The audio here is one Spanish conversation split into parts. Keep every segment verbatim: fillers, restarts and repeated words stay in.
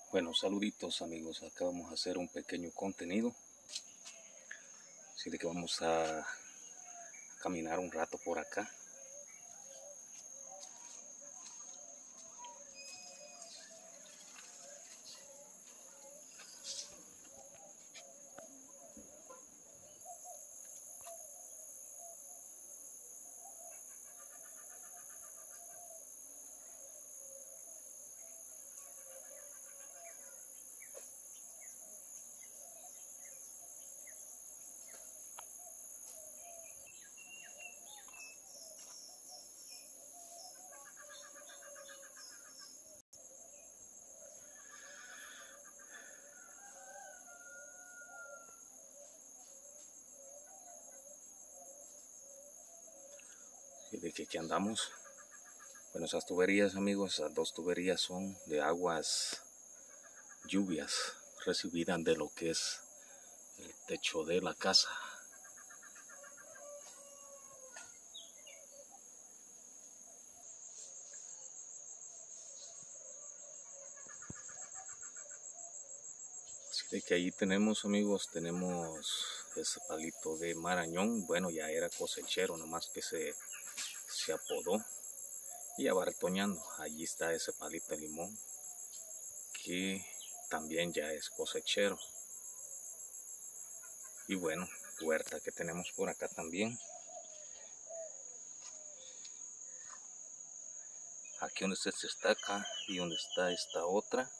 Bueno, saluditos amigos, acá vamos a hacer un pequeño contenido, así de que vamos a caminar un rato por acá. Y de que aquí andamos. Bueno, esas tuberías amigos, esas dos tuberías son de aguas lluvias recibidas de lo que es el techo de la casa. Así de que ahí tenemos amigos, tenemos ese palito de marañón. Bueno, ya era cosechero, nomás que se, se apodó y ya va retoñando. Allí está ese palito de limón que también ya es cosechero. Y bueno, huerta que tenemos por acá también. Aquí donde se destaca y donde está esta otra,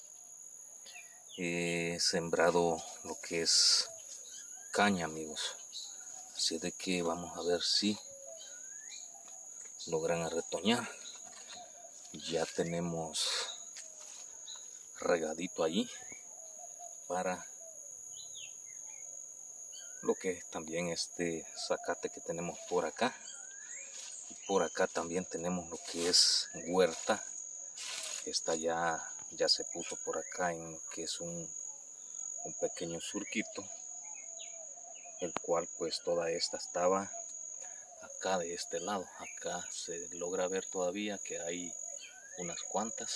he sembrado lo que es caña amigos. Así de que vamos a ver si logran retoñar. Ya tenemos regadito allí para lo que también este zacate que tenemos por acá. Y por acá también tenemos lo que es huerta. Esta ya, ya se puso por acá en lo que es un, un pequeño surquito, el cual pues toda esta estaba acá de este lado. Acá se logra ver todavía que hay unas cuantas.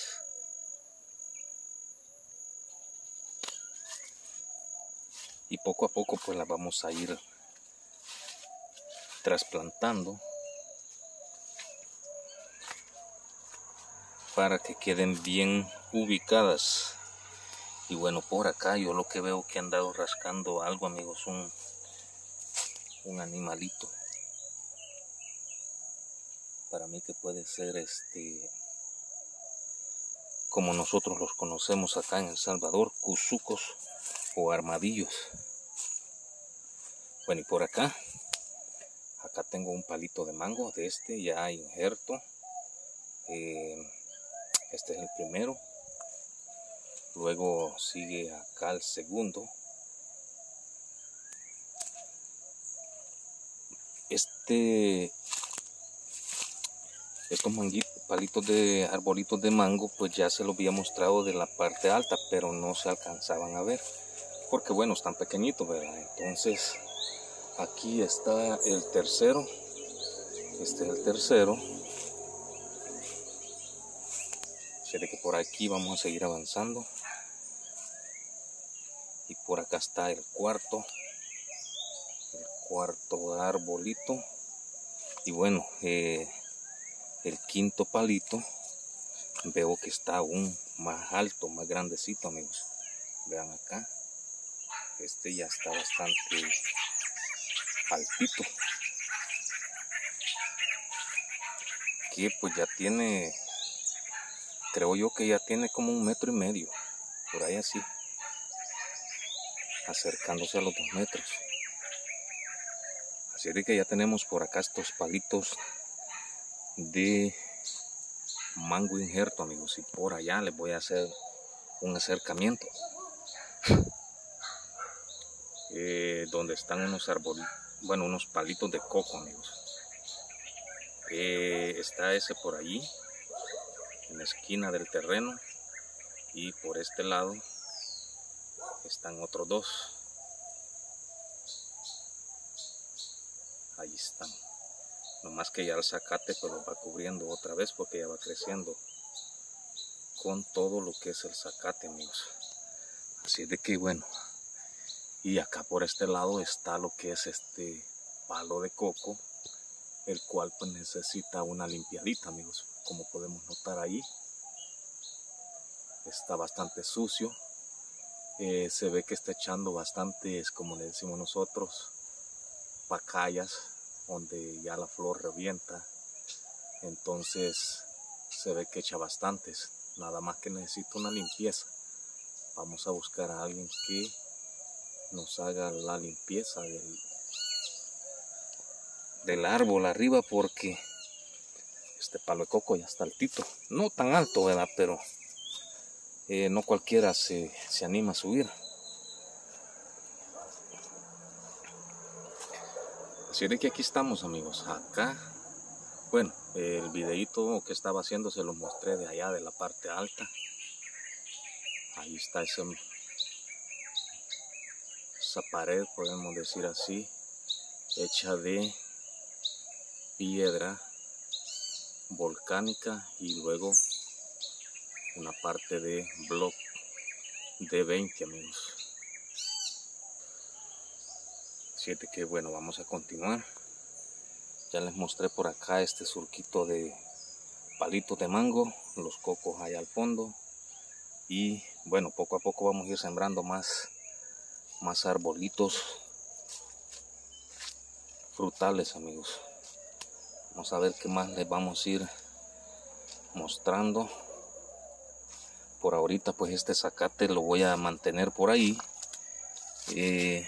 Y poco a poco pues las vamos a ir trasplantando para que queden bien ubicadas. Y bueno, por acá yo lo que veo que han dado rascando algo amigos, un, un animalito. Para mí que puede ser este, como nosotros los conocemos acá en El Salvador, cuzucos o armadillos. Bueno, y por acá, acá tengo un palito de mango de este ya injerto. Eh, este es el primero. Luego sigue acá el segundo. Este, estos manguitos, palitos de arbolitos de mango, pues ya se los había mostrado de la parte alta, pero no se alcanzaban a ver, porque bueno, están pequeñitos, ¿verdad? Entonces, aquí está el tercero. Este es el tercero. Así de que por aquí vamos a seguir avanzando. Y por acá está el cuarto. El cuarto arbolito. Y bueno, eh, el quinto palito. Veo que está aún más alto, más grandecito, amigos. Vean acá. Este ya está bastante altito. Que pues ya tiene, creo yo que ya tiene como un metro y medio. Por ahí así. Acercándose a los dos metros. Así de que ya tenemos por acá estos palitos de mango injerto, amigos. Y por allá les voy a hacer un acercamiento. Eh, donde están unos árboles, bueno, unos palitos de coco, amigos. Eh, está ese por allí, en la esquina del terreno. Y por este lado están otros dos. Ahí están. Nomás que ya el zacate pues los va cubriendo otra vez porque ya va creciendo con todo lo que es el zacate, amigos. Así de que bueno, y acá por este lado está lo que es este palo de coco, el cual pues necesita una limpiadita, amigos. Como podemos notar ahí, está bastante sucio. Eh, se ve que está echando bastantes, como le decimos nosotros, pacayas, donde ya la flor revienta. Entonces se ve que echa bastantes. Nada más que necesita una limpieza. Vamos a buscar a alguien que nos haga la limpieza del, del árbol arriba, porque este palo de coco ya está altito. No tan alto, ¿verdad? Pero eh, no cualquiera se, se anima a subir. Así de que aquí estamos, amigos. Acá, bueno, el videito que estaba haciendo se lo mostré de allá, de la parte alta. Ahí está ese, esa pared, podemos decir así, hecha de piedra volcánica y luego una parte de block de veinte, amigos. Así que bueno, vamos a continuar. Ya les mostré por acá este surquito de palitos de mango, los cocos allá al fondo, y bueno, poco a poco vamos a ir sembrando más más arbolitos frutales, amigos. Vamos a ver qué más les vamos a ir mostrando. Por ahorita pues este zacate lo voy a mantener por ahí, eh,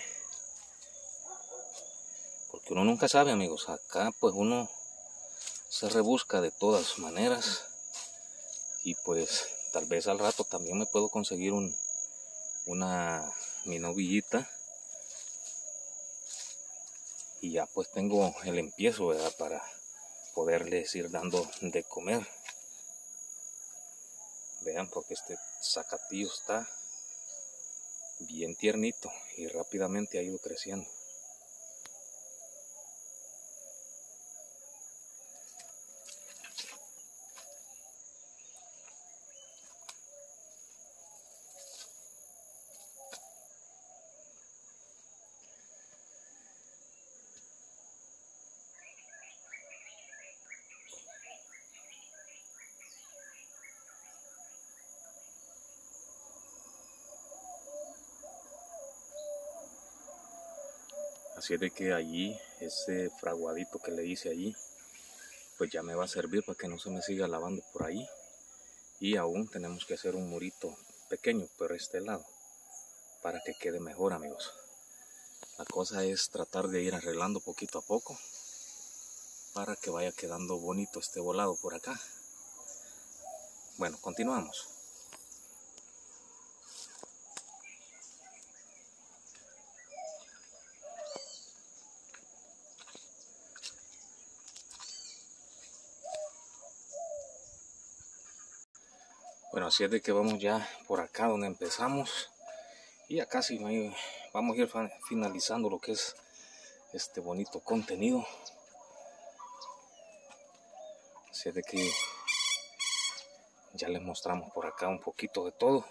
porque uno nunca sabe, amigos. Acá pues uno se rebusca de todas maneras, y pues tal vez al rato también me puedo conseguir un, una mi novillita, y ya pues tengo el empiezo, ¿verdad?, para poderles ir dando de comer. Vean, porque este zacatillo está bien tiernito y rápidamente ha ido creciendo. Así es de que allí, ese fraguadito que le hice allí, pues ya me va a servir para que no se me siga lavando por ahí. Y aún tenemos que hacer un murito pequeño por este lado, para que quede mejor, amigos. La cosa es tratar de ir arreglando poquito a poco, para que vaya quedando bonito este volado por acá. Bueno, continuamos. Bueno, así es de que vamos ya por acá donde empezamos, y ya casi vamos a ir finalizando lo que es este bonito contenido. Así es de que ya les mostramos por acá un poquito de todo.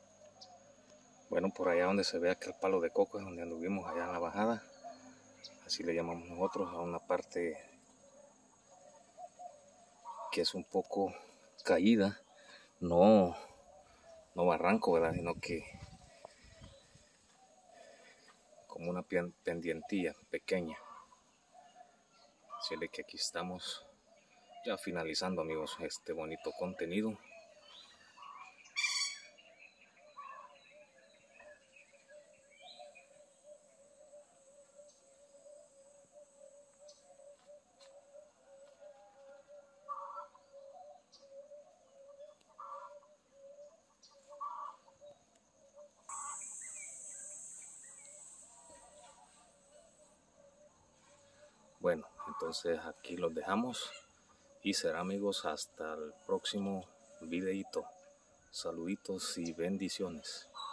Bueno, por allá donde se ve aquel palo de coco es donde anduvimos allá en la bajada. así le llamamos nosotros a una parte que es un poco caída, no, no barranco, ¿verdad? Sino que como una pendientilla pequeña. Así de que aquí estamos ya finalizando, amigos, este bonito contenido. Bueno, entonces aquí los dejamos y será, amigos, hasta el próximo videito. Saluditos y bendiciones.